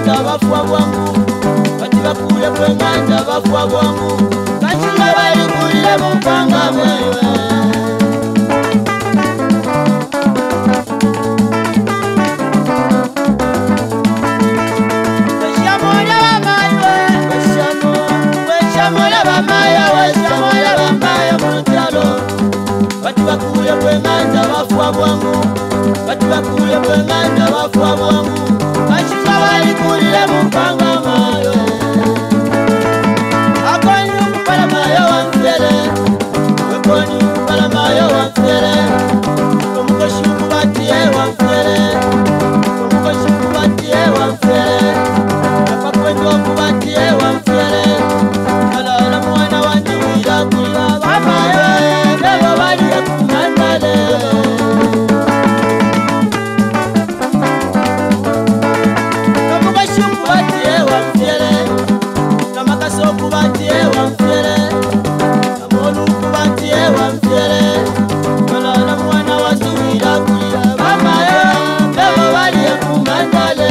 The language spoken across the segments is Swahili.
kwenganda bafwa bwangu bati bakule kwenganda bafwa bwangu kachula bali kulile mupanga mwewe Weshamo laba Mayo mutalo bati bakule kwenganda bafwa bwangu bati bakule kwenganda bafwa bwangu kachula bali kulile mupanga Mayo akoni kupala Mayo wamfere akoni kupala Mayo wamfere omukoshi kubatiye wamfere omukoshi kubatiye wamfere apakwendo kubatiye wamfere alala mwana wandiwira kuliwa bamayo bebo baliye kumandale omukoshi kubatiye wamfere namakaso kubatiye wamfere amolu kubatiye wamfere alala mwana wandiwira kuliwa bamayo bebo baliye kumandale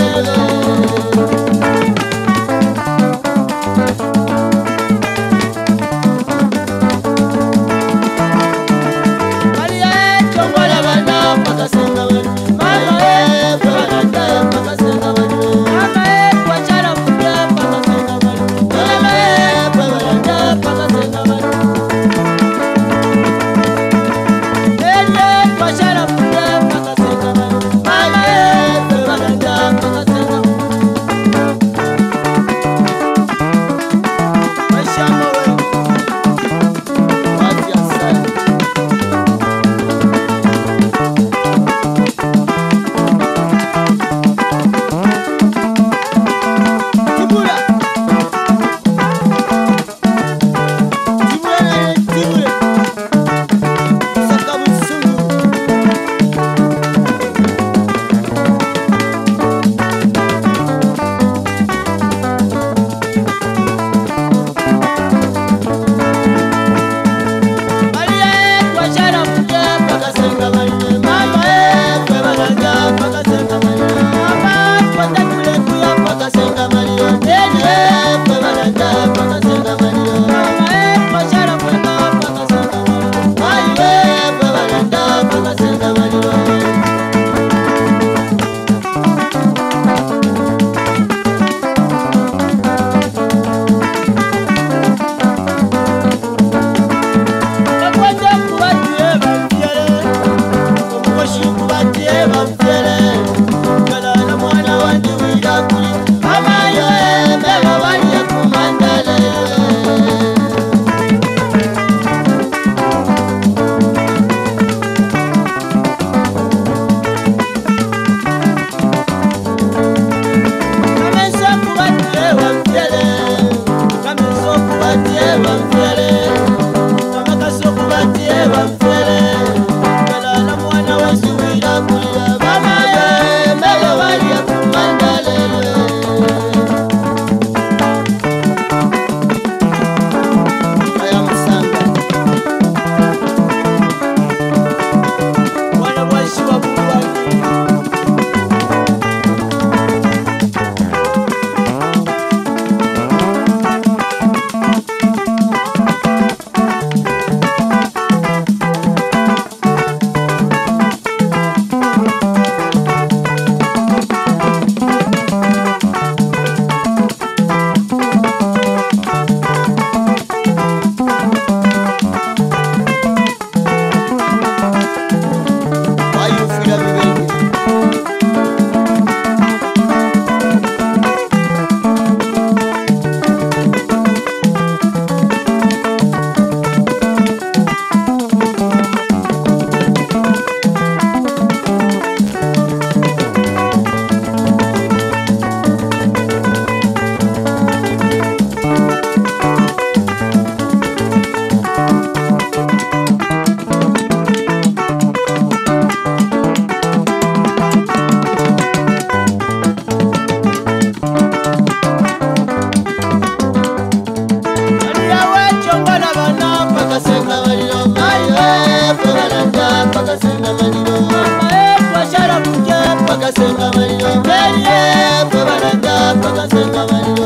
Abena amaliro